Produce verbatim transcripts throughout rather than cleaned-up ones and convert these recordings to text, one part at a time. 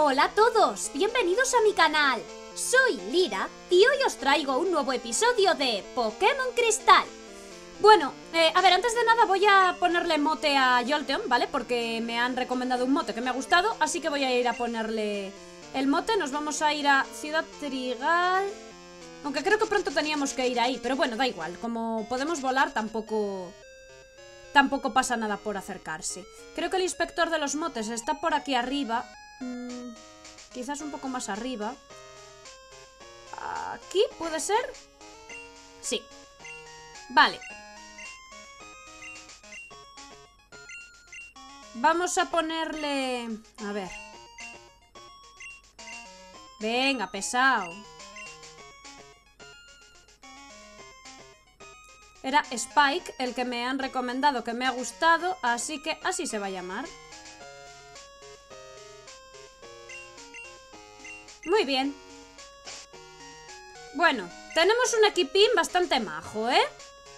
Hola a todos, bienvenidos a mi canal. Soy Lira y hoy os traigo un nuevo episodio de Pokémon Cristal. Bueno, eh, a ver, antes de nada voy a ponerle mote a Jolteon, ¿vale? Porque me han recomendado un mote que me ha gustado, así que voy a ir a ponerle el mote. Nos vamos a ir a Ciudad Trigal, aunque creo que pronto teníamos que ir ahí, pero bueno, da igual. Como podemos volar, tampoco... Tampoco pasa nada por acercarse. Creo que el inspector de los motes está por aquí arriba. Mm, quizás un poco más arriba. ¿Aquí puede ser? Sí. Vale. Vamos a ponerle... A ver. Venga, pesado. Era Spike el que me han recomendado, que me ha gustado, así que así se va a llamar. Muy bien. Bueno, tenemos un equipín bastante majo, ¿eh?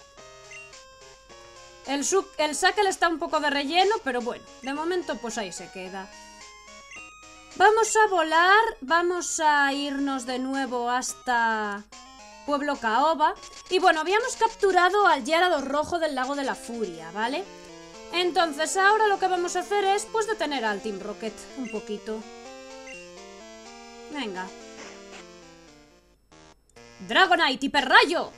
El, el Shackle está un poco de relleno, pero bueno, de momento pues ahí se queda. Vamos a volar, vamos a irnos de nuevo hasta... Pueblo Caoba. Y bueno, habíamos capturado al Gyarados rojo del Lago de la Furia, ¿vale? Entonces ahora lo que vamos a hacer es, pues, detener al Team Rocket un poquito. Venga. Dragonite, hiperrayo.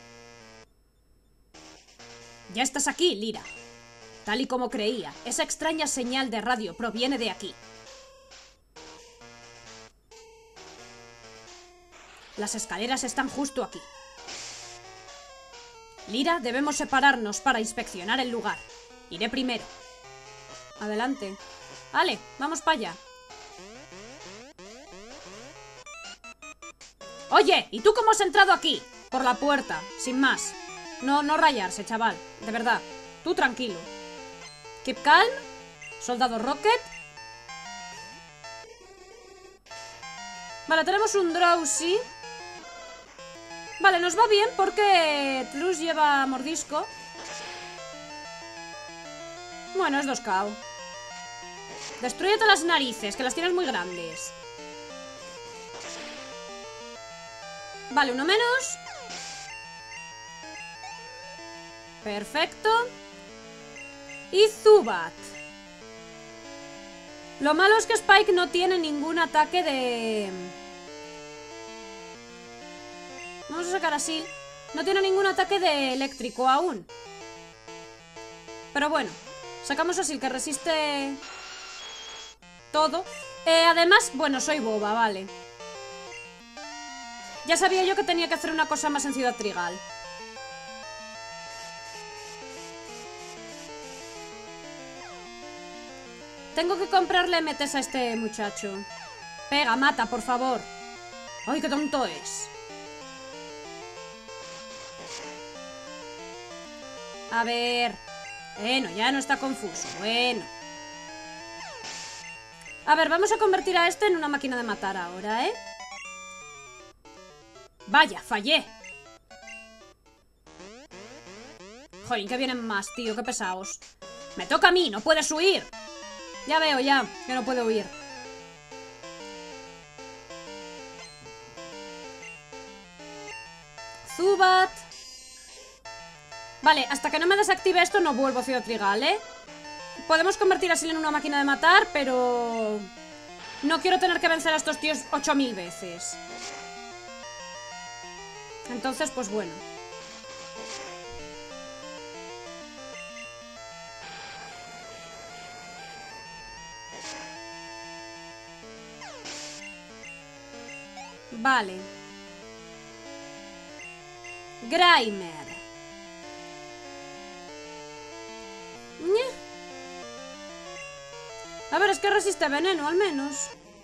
Ya estás aquí, Lira. Tal y como creía, esa extraña señal de radio proviene de aquí. Las escaleras están justo aquí. Lira, debemos separarnos para inspeccionar el lugar. Iré primero. Adelante. Vale, vamos para allá. Oye, ¿y tú cómo has entrado aquí? Por la puerta, sin más. No, no rayarse, chaval. De verdad. Tú tranquilo. Keep calm. Soldado Rocket. Vale, tenemos un Drowsy. Vale, nos va bien porque Trus lleva mordisco. Bueno, es dos K O. Destrúyete las narices, que las tienes muy grandes. Vale, uno menos. Perfecto. Y Zubat. Lo malo es que Spike no tiene ningún ataque de... Vamos a sacar así. No tiene ningún ataque de eléctrico aún. Pero bueno, sacamos así que resiste todo. Eh, además, bueno, soy boba, vale. Ya sabía yo que tenía que hacer una cosa más en Ciudad Trigal. Tengo que comprarle M Ts a este muchacho. Pega, mata, por favor. ¡Ay, qué tonto es! A ver... Bueno, ya no está confuso. Bueno. A ver, vamos a convertir a este en una máquina de matar ahora, ¿eh? Vaya, fallé. Jolín, que vienen más, tío, qué pesados. Me toca a mí, no puedes huir. Ya veo, ya, que no puedo huir. Zubat. Vale, hasta que no me desactive esto no vuelvo a Ciudad Trigal, ¿eh? Podemos convertir a Sil en una máquina de matar, pero... No quiero tener que vencer a estos tíos ocho mil veces. Entonces, pues bueno. Vale. Grimer. A ver, es que resiste veneno, al menos.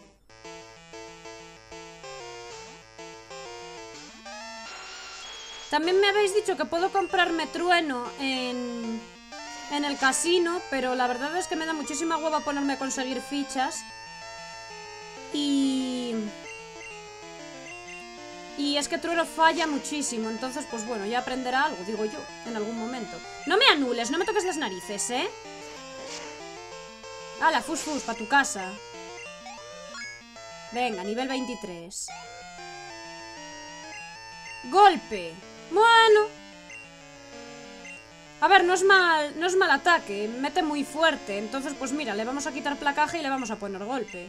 También me habéis dicho que puedo comprarme trueno en, en el casino, pero la verdad es que me da muchísima hueva ponerme a conseguir fichas. Y... Y es que trueno falla muchísimo, entonces pues bueno, ya aprenderá algo, digo yo, en algún momento. No me anules, no me toques las narices, ¿eh? ¡Hala, fus fus, pa' tu casa! Venga, nivel veintitrés. Golpe. Bueno. A ver, no es mal, no es mal ataque. Mete muy fuerte. Entonces, pues mira, le vamos a quitar placaje y le vamos a poner golpe.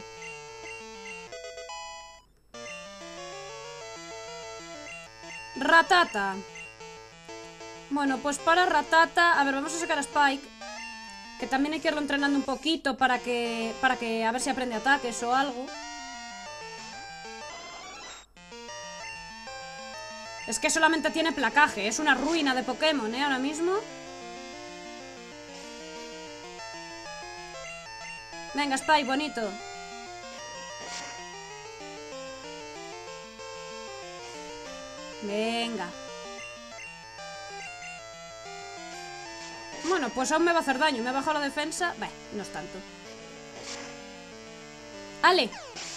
Ratata. Bueno, pues para Ratata... A ver, vamos a sacar a Spike. Que también hay que irlo entrenando un poquito para que... Para que... A ver si aprende ataques o algo. Es que solamente tiene placaje. Es una ruina de Pokémon, ¿eh? Ahora mismo. Venga, Spike, bonito. Venga. Bueno, pues aún me va a hacer daño. Me ha bajado la defensa. Bah, no es tanto. ¡Ale!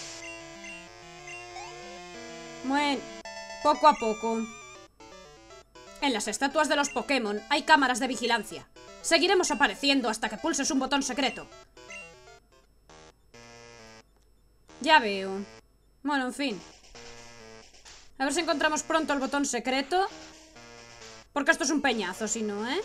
Bueno, poco a poco. En las estatuas de los Pokémon hay cámaras de vigilancia. Seguiremos apareciendo hasta que pulses un botón secreto. Ya veo. Bueno, en fin. A ver si encontramos pronto el botón secreto. Porque esto es un peñazo, si no, ¿eh?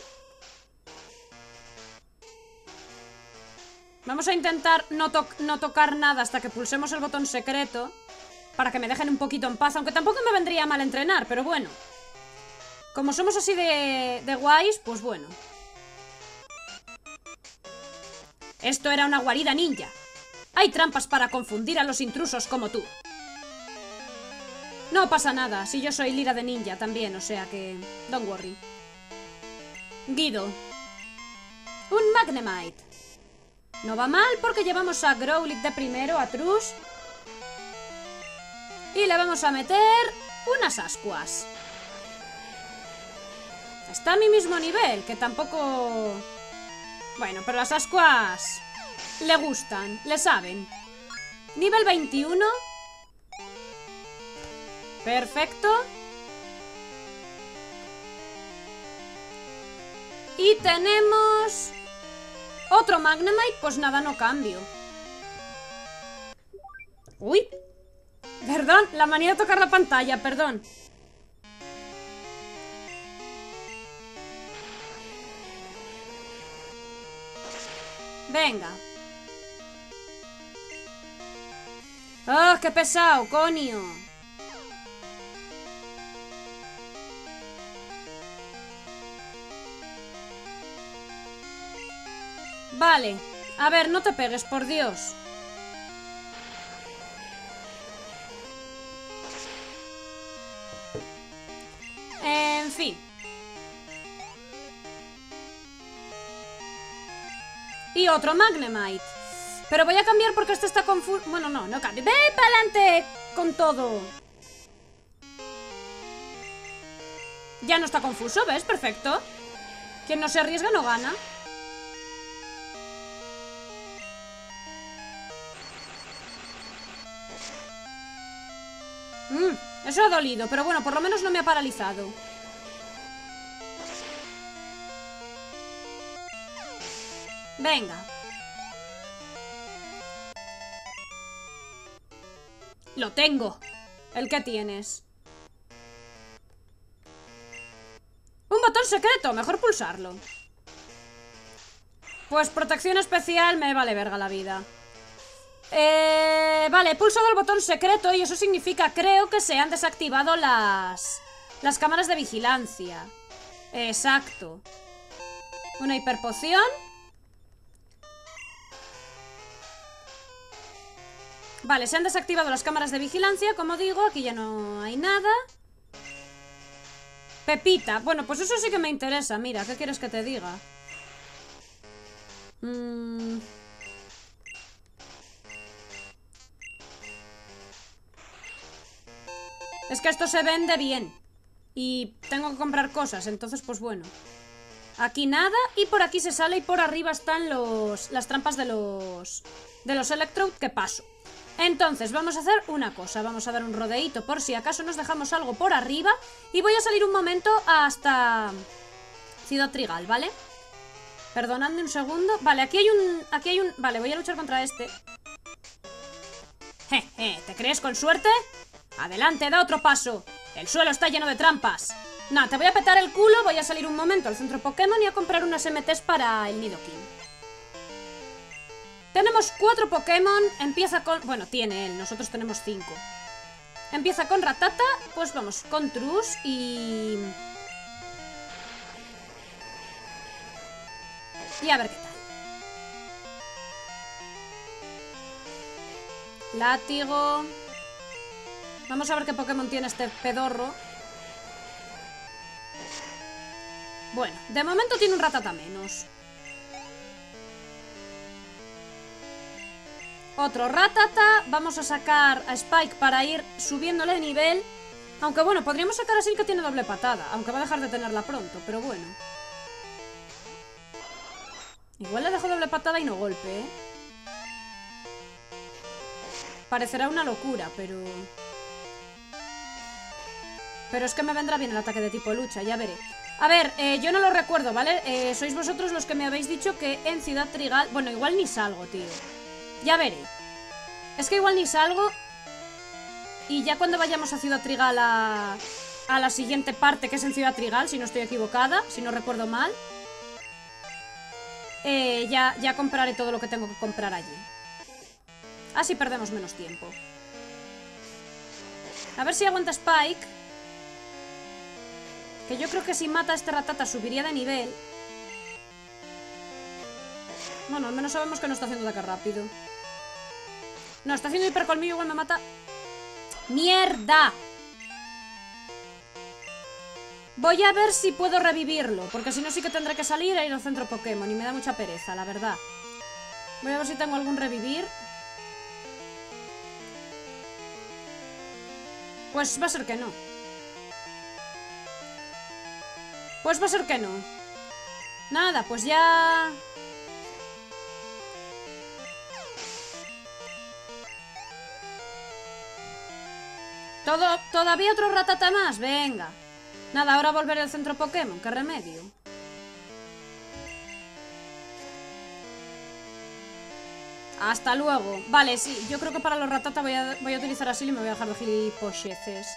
Vamos a intentar no, to no tocar nada hasta que pulsemos el botón secreto. Para que me dejen un poquito en paz. Aunque tampoco me vendría mal entrenar, pero bueno. Como somos así de, de guays, pues bueno. Esto era una guarida ninja. Hay trampas para confundir a los intrusos como tú. No pasa nada, si yo soy Lira de ninja también, o sea que... Don't worry. Guido. Un Magnemite. No va mal porque llevamos a Growlithe de primero, a Trush. Y le vamos a meter unas ascuas. Está a mi mismo nivel, que tampoco... Bueno, pero las ascuas le gustan, le saben. Nivel veintiuno. Perfecto. Y tenemos otro Magnemite, pues nada, no cambio. Uy. Perdón, la manía de tocar la pantalla, perdón. Venga. ¡Ah, qué pesado, coño! Vale. A ver, no te pegues, por Dios. En fin. Y otro Magnemite. Pero voy a cambiar porque este está confuso. Bueno, no, no cambio. ¡Ve para adelante! Con todo. Ya no está confuso, ¿ves? Perfecto. Quien no se arriesga no gana. Mmm, eso ha dolido, pero bueno, por lo menos no me ha paralizado. Venga. Lo tengo. ¿El que tienes? Un botón secreto, mejor pulsarlo. Pues protección especial, me vale verga la vida. Eh, vale, he pulsado el botón secreto y eso significa, creo que se han desactivado las, las cámaras de vigilancia. Exacto. Una hiperpoción. Vale, se han desactivado las cámaras de vigilancia, como digo, aquí ya no hay nada. Pepita, bueno, pues eso sí que me interesa, mira, ¿qué quieres que te diga? Mmm... Es que esto se vende bien. Y tengo que comprar cosas, entonces pues bueno. Aquí nada, y por aquí se sale y por arriba están los las trampas de los de los Electrode que paso. Entonces vamos a hacer una cosa, vamos a dar un rodeíto por si acaso nos dejamos algo por arriba. Y voy a salir un momento hasta Ciudad Trigal, ¿vale? Perdonadme un segundo. Vale, aquí hay un... Aquí hay un... Vale, voy a luchar contra este. Jeje, ¿te crees con suerte? Adelante, da otro paso. El suelo está lleno de trampas. Nah, te voy a petar el culo, voy a salir un momento al centro Pokémon y a comprar unas M Ts para el Nidoking. Tenemos cuatro Pokémon, empieza con... Bueno, tiene él, nosotros tenemos cinco. Empieza con Rattata, pues vamos con Trus y... Y a ver qué tal. Látigo. Vamos a ver qué Pokémon tiene este pedorro. Bueno, de momento tiene un Rattata menos. Otro Rattata. Vamos a sacar a Spike para ir subiéndole de nivel. Aunque bueno, podríamos sacar a Sil, que tiene doble patada. Aunque va a dejar de tenerla pronto, pero bueno. Igual le dejo doble patada y no golpe, ¿eh? Parecerá una locura, pero... Pero es que me vendrá bien el ataque de tipo lucha, ya veré. A ver, eh, yo no lo recuerdo, ¿vale? Eh, sois vosotros los que me habéis dicho que en Ciudad Trigal... Bueno, igual ni salgo, tío. Ya veré. Es que igual ni salgo. Y ya cuando vayamos a Ciudad Trigal a... A la siguiente parte, que es en Ciudad Trigal, si no estoy equivocada, si no recuerdo mal, eh, ya, ya compraré todo lo que tengo que comprar allí. Así perdemos menos tiempo. A ver si aguanta Spike. Que yo creo que si mata a este Rattata subiría de nivel. Bueno, al menos sabemos que no está haciendo ataque rápido. No, está haciendo hipercolmillo, igual me mata. ¡Mierda! Voy a ver si puedo revivirlo, porque si no sí que tendré que salir a ir al centro Pokémon. Y me da mucha pereza, la verdad. Voy a ver si tengo algún revivir. Pues va a ser que no. Pues va a ser que no. Nada, pues ya... Todo, ¿Todavía otro Rattata más? Venga. Nada, ahora volveré al centro Pokémon. ¿Qué remedio? Hasta luego. Vale, sí, yo creo que para los Rattata voy a, voy a utilizar así y me voy a dejar de gilipolleces.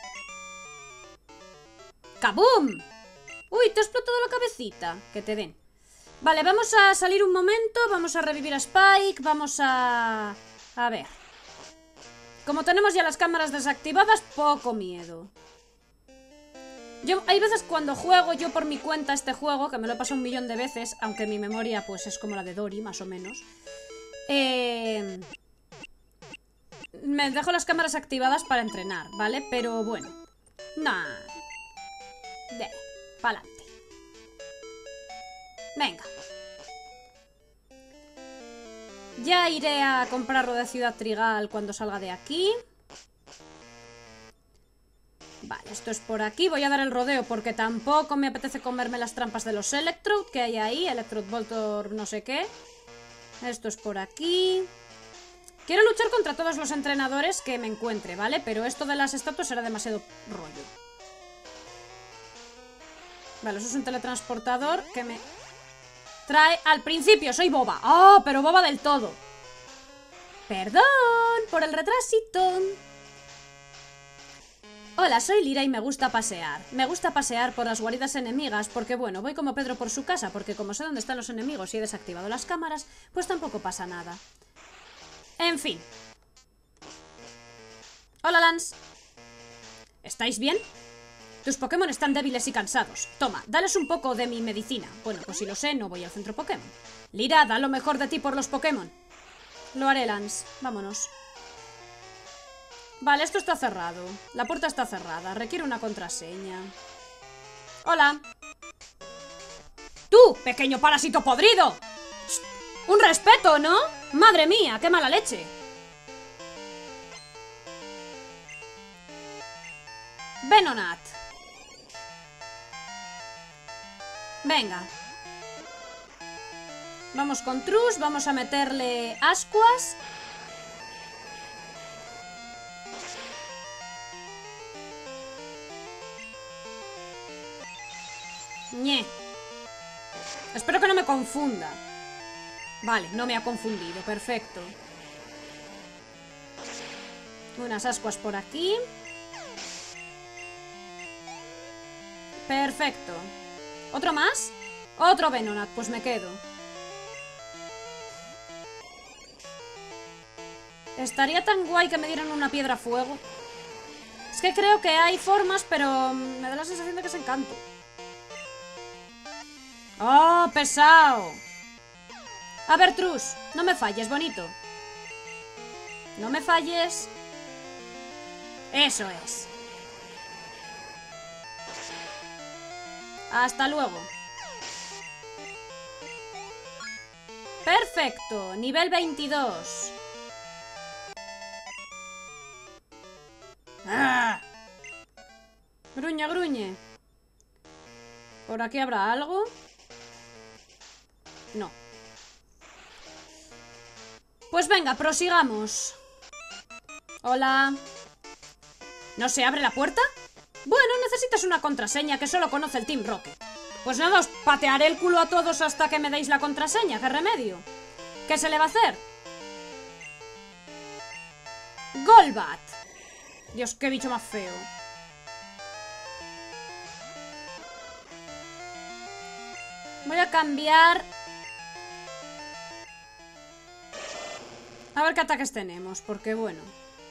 ¡Kaboom! Uy, te ha explotado la cabecita. Que te den. Vale, vamos a salir un momento. Vamos a revivir a Spike. Vamos a... A ver. Como tenemos ya las cámaras desactivadas, poco miedo. Yo, hay veces cuando juego yo por mi cuenta este juego, que me lo he pasado un millón de veces, aunque mi memoria pues es como la de Dory, más o menos. Eh... Me dejo las cámaras activadas para entrenar, ¿vale? Pero bueno. Nah. De, pa'lante. Venga. Ya iré a comprarlo de Ciudad Trigal cuando salga de aquí. Vale, esto es por aquí. Voy a dar el rodeo porque tampoco me apetece comerme las trampas de los Electrode que hay ahí. Electrode Voltor no sé qué. Esto es por aquí. Quiero luchar contra todos los entrenadores que me encuentre, ¿vale? Pero esto de las estatuas era demasiado rollo. Vale, eso es un teletransportador que me trae... Al principio soy boba. ¡Oh! Pero boba del todo. Perdón por el retrasito. Hola, soy Lira y me gusta pasear. Me gusta pasear por las guaridas enemigas porque, bueno, voy como Pedro por su casa, porque como sé dónde están los enemigos y he desactivado las cámaras, pues tampoco pasa nada. En fin. Hola, Lance. ¿Estáis bien? Tus Pokémon están débiles y cansados. Toma, dales un poco de mi medicina. Bueno, pues si lo sé, no voy al centro Pokémon. Lira, da lo mejor de ti por los Pokémon. Lo haré, Lance. Vámonos. Vale, esto está cerrado. La puerta está cerrada. Requiere una contraseña. Hola. ¡Tú, pequeño parásito podrido! ¡Un respeto!, ¿no? ¡Madre mía, qué mala leche! Venonat. Venga. Vamos con Trus. Vamos a meterle ascuas. Ñe. Espero que no me confunda. Vale, no me ha confundido, perfecto. Unas ascuas por aquí. Perfecto. ¿Otro más? Otro Venonat, pues me quedo. Estaría tan guay que me dieran una piedra a fuego. Es que creo que hay formas, pero me da la sensación de que es encanto. ¡Oh, pesado! A ver, Trus, no me falles, bonito. No me falles. Eso es. Hasta luego. Perfecto, nivel veintidós. ¡Ah! Gruñe, gruñe. ¿Por aquí habrá algo? No. Pues venga, prosigamos. Hola. ¿No se abre la puerta? Bueno, necesitas una contraseña que solo conoce el Team Rocket. Pues nada, os patearé el culo a todos hasta que me deis la contraseña. ¿Qué remedio? ¿Qué se le va a hacer? Golbat. Dios, qué bicho más feo. Voy a cambiar. A ver qué ataques tenemos, porque bueno.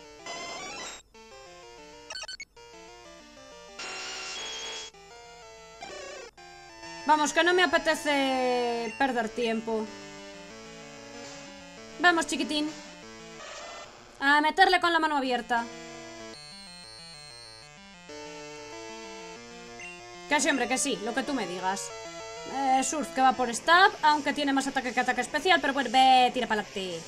Vamos, que no me apetece perder tiempo. Vamos, chiquitín. A meterle con la mano abierta. Que sí, hombre, que sí, lo que tú me digas. Eh, Surf que va por stab, aunque tiene más ataque que ataque especial, pero bueno, ve, tira para adelante.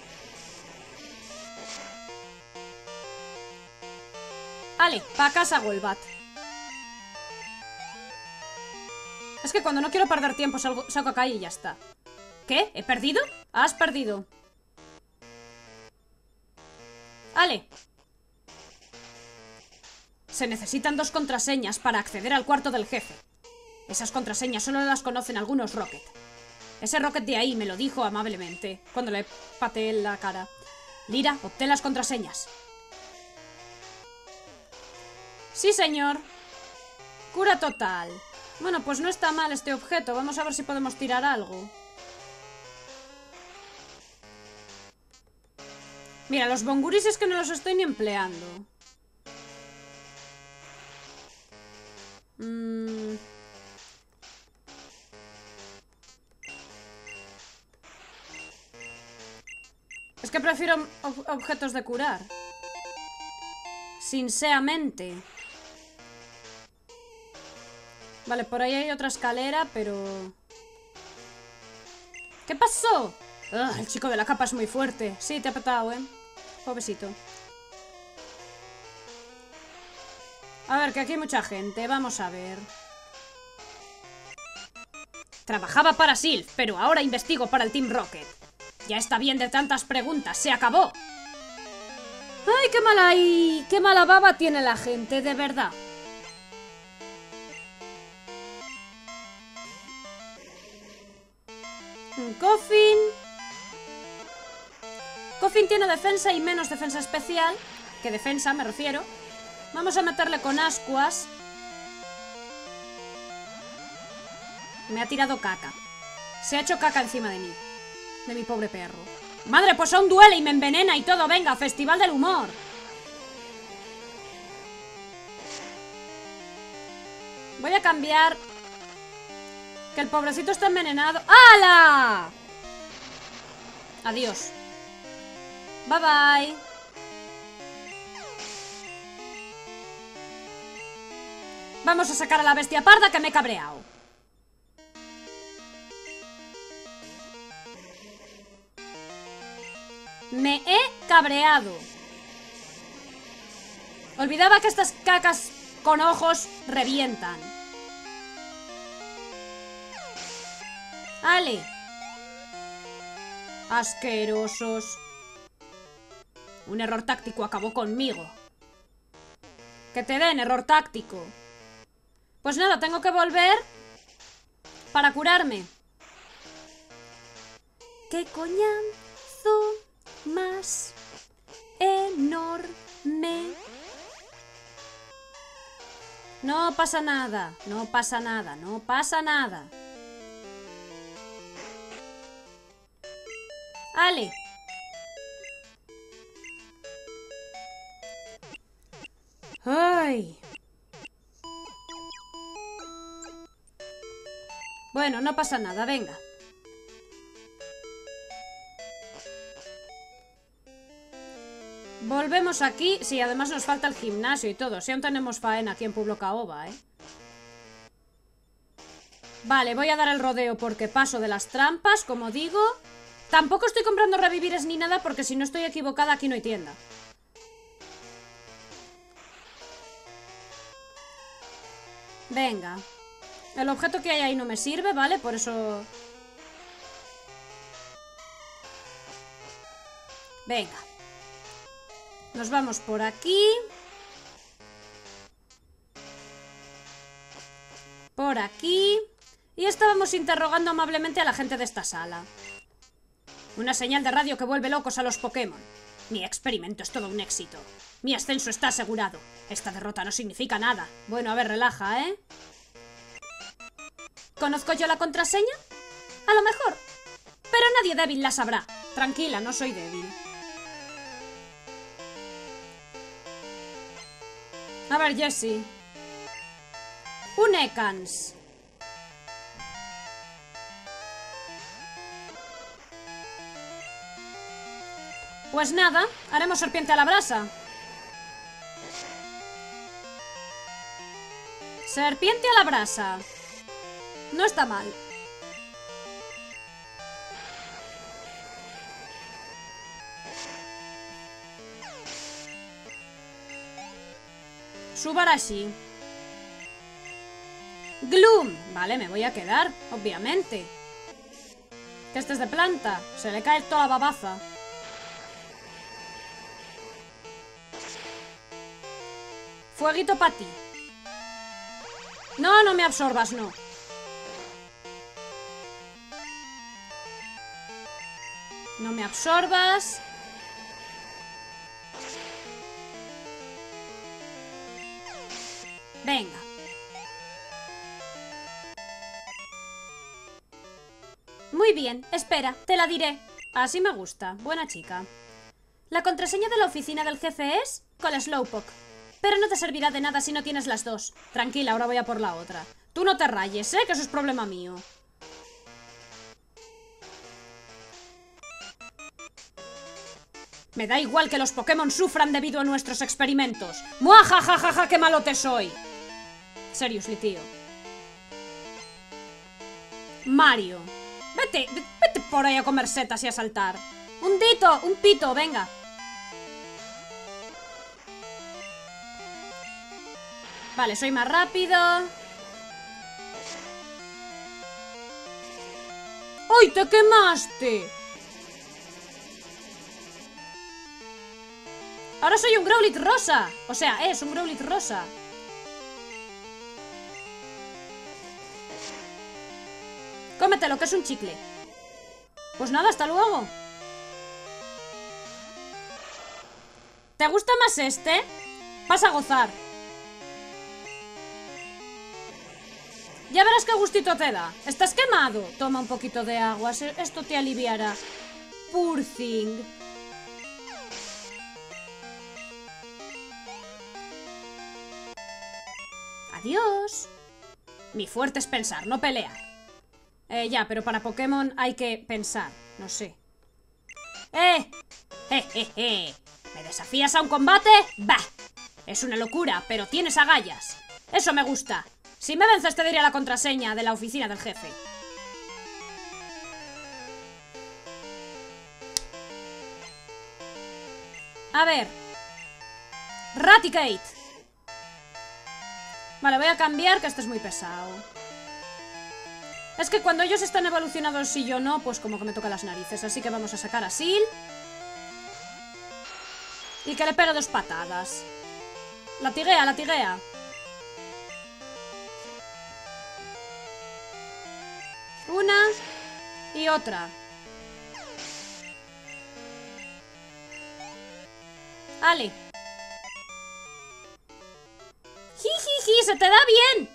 Vale, pa' casa Golbat. Es que cuando no quiero perder tiempo salgo, saco acá y ya está. ¿Qué? ¿He perdido? Has perdido. Vale. Se necesitan dos contraseñas para acceder al cuarto del jefe. Esas contraseñas solo las conocen algunos Rocket. Ese Rocket de ahí me lo dijo amablemente cuando le pateé en la cara. Lira, obtén las contraseñas. Sí, señor. Cura total. Bueno, pues no está mal este objeto. Vamos a ver si podemos tirar algo. Mira, los bonguris es que no los estoy ni empleando. Mm. Es que prefiero ob objetos de curar. Sinceramente. Vale, por ahí hay otra escalera, pero... ¿Qué pasó? Ugh, el chico de la capa es muy fuerte. Sí, te ha petado, ¿eh? Pobrecito. A ver, que aquí hay mucha gente. Vamos a ver. Trabajaba para Sylph, pero ahora investigo para el Team Rocket. Ya está bien de tantas preguntas. ¡Se acabó! ¡Ay, qué mala y qué mala baba tiene la gente, de verdad! Un Coffin. Coffin tiene defensa y menos defensa especial. Que defensa, me refiero. Vamos a meterle con ascuas. Me ha tirado caca. Se ha hecho caca encima de mí. De mi pobre perro. Madre, pues aún duele y me envenena y todo. Venga, festival del humor. Voy a cambiar. Que el pobrecito está envenenado. ¡Hala! Adiós. Bye bye. Vamos a sacar a la bestia parda que me he cabreado. Me he cabreado. Olvidaba que estas cacas con ojos revientan. Ale. Asquerosos. Un error táctico acabó conmigo. Que te den error táctico. Pues nada, tengo que volver para curarme. ¡Qué coñazo más enorme! Me... No pasa nada, no pasa nada, no pasa nada. Ale. Ay. Bueno, no pasa nada, venga. Volvemos aquí. Sí, además nos falta el gimnasio y todo. Si aún tenemos faena aquí en Pueblo Caoba, ¿eh? Vale, voy a dar el rodeo porque paso de las trampas, como digo. Tampoco estoy comprando revivires ni nada porque si no estoy equivocada aquí no hay tienda. Venga. El objeto que hay ahí no me sirve, ¿vale? Por eso... Venga. Nos vamos por aquí. Por aquí. Y estábamos interrogando amablemente a la gente de esta sala. Una señal de radio que vuelve locos a los Pokémon. Mi experimento es todo un éxito. Mi ascenso está asegurado. Esta derrota no significa nada. Bueno, a ver, relaja, ¿eh? ¿Conozco yo la contraseña? A lo mejor. Pero nadie débil la sabrá. Tranquila, no soy débil. A ver, Jessie. Un Ekans. Pues nada, haremos serpiente a la brasa. Serpiente a la brasa. No está mal. Subarashi. Gloom. Vale, me voy a quedar, obviamente. Que este es de planta. Se le cae toda la babaza. Fueguito para ti. No, no me absorbas, no. No me absorbas. Venga. Muy bien, espera, te la diré. Así me gusta, buena chica. La contraseña de la oficina del jefe es con Slowpoke. Pero no te servirá de nada si no tienes las dos. Tranquila, ahora voy a por la otra. Tú no te rayes, ¿eh? Que eso es problema mío. Me da igual que los Pokémon sufran debido a nuestros experimentos. ¡Muajajajaja, qué malote soy! Seriously, tío. Mario. Vete, vete por ahí a comer setas y a saltar. Un dito, un pito, venga. Vale, soy más rápido. ¡Ay, te quemaste! Ahora soy un Growlithe rosa. O sea, es un Growlithe rosa. Cómetelo, que es un chicle. Pues nada, hasta luego. ¿Te gusta más este? Vas a gozar. Ya verás qué gustito te da. ¿Estás quemado? Toma un poquito de agua. Esto te aliviará. Poor thing. Adiós. Mi fuerte es pensar, no pelear. Eh, ya, pero para Pokémon hay que pensar. No sé. ¡Eh! ¡Jejeje! ¿Me desafías a un combate? ¡Bah! Es una locura, pero tienes agallas. Eso me gusta. Si me vences te diré la contraseña de la oficina del jefe. A ver. Raticate. Vale, voy a cambiar, que este es muy pesado. Es que cuando ellos están evolucionados y yo no, pues como que me toca las narices. Así que vamos a sacar a Sil. Y que le pegue dos patadas. Latiguea, latiguea. Una y otra. Ale. se te da bien!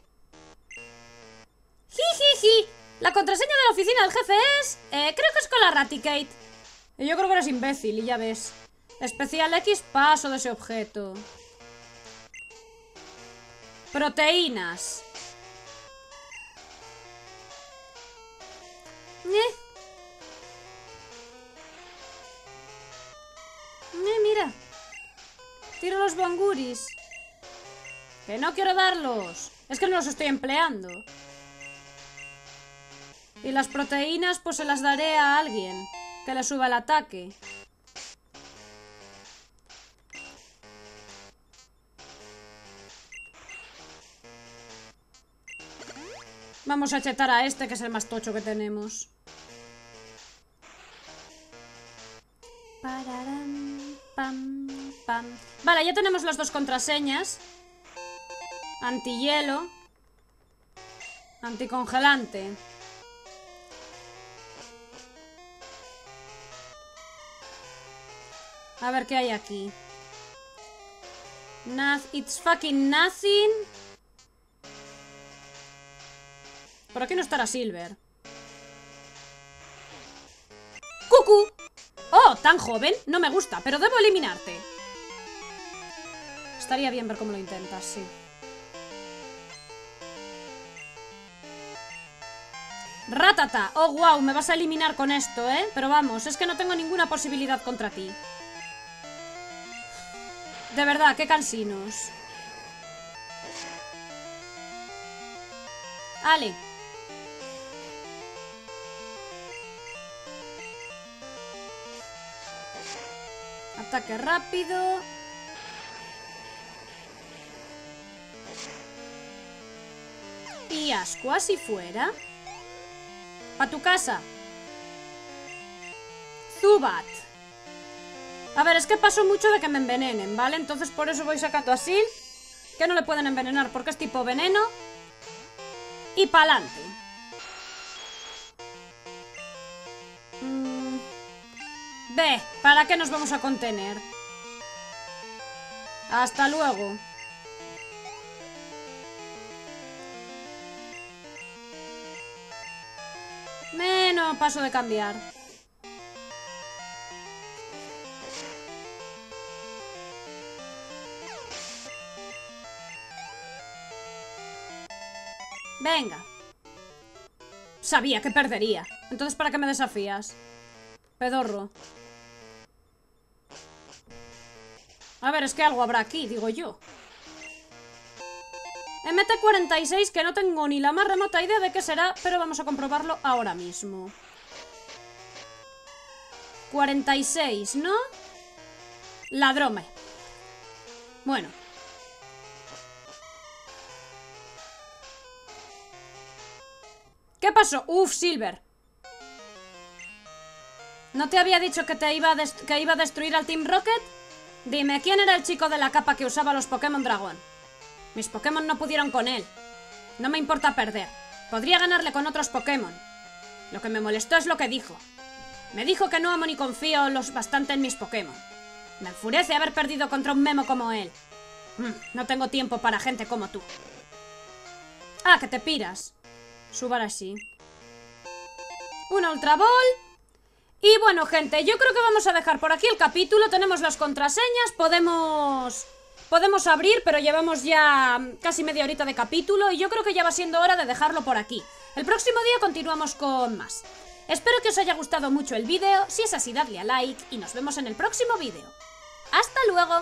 ¡Jijiji! La contraseña de la oficina del jefe es... Eh, creo que es con la Raticate. Y yo creo que eres imbécil, y ya ves. Especial X, paso de ese objeto. Proteínas. Eh. Eh, mira. Tiro los bonguris. Que no quiero darlos. Es que no los estoy empleando. Y las proteínas pues se las daré a alguien que le suba el ataque. Vamos a chetar a este, que es el más tocho que tenemos. Pararam, pam, pam. Vale, ya tenemos las dos contraseñas. Antihielo. Anticongelante. A ver qué hay aquí. Noth it's fucking nothing. Por aquí no estará Silver. ¡Cucú! ¡Oh! ¿Tan joven? No me gusta, pero debo eliminarte. Estaría bien ver cómo lo intentas, sí. ¡Ratata! ¡Oh, wow! Me vas a eliminar con esto, ¿eh? Pero vamos, es que no tengo ninguna posibilidad contra ti. De verdad, qué cansinos. Ale. Ataque rápido. Y asco, así fuera. Pa' tu casa. Zubat. A ver, es que paso mucho de que me envenenen, ¿vale? Entonces por eso voy sacando a Sil, que no le pueden envenenar porque es tipo veneno. Y pa'lante. Mm. Ve, ¿para qué nos vamos a contener? Hasta luego. Menos paso de cambiar. Venga. Sabía que perdería. Entonces, ¿para qué me desafías? Pedorro. A ver, es que algo habrá aquí, digo yo. M T cuarenta y seis, que no tengo ni la más remota idea de qué será, pero vamos a comprobarlo ahora mismo. cuarenta y seis, ¿no? Ladrome. Bueno. ¿Qué pasó? Uf, Silver. ¿No te había dicho que te iba a, que iba a destruir al Team Rocket? Dime, ¿quién era el chico de la capa que usaba los Pokémon Dragón? Mis Pokémon no pudieron con él. No me importa perder. Podría ganarle con otros Pokémon. Lo que me molestó es lo que dijo. Me dijo que no amo ni confío los bastante en mis Pokémon. Me enfurece haber perdido contra un memo como él. Mm, no tengo tiempo para gente como tú. Ah, que te piras. Subar así. Una Ultra Ball. Y bueno, gente, yo creo que vamos a dejar por aquí el capítulo. Tenemos las contraseñas, podemos... Podemos abrir, pero llevamos ya casi media horita de capítulo y yo creo que ya va siendo hora de dejarlo por aquí. El próximo día continuamos con más. Espero que os haya gustado mucho el vídeo. Si es así, dadle a like y nos vemos en el próximo vídeo. ¡Hasta luego!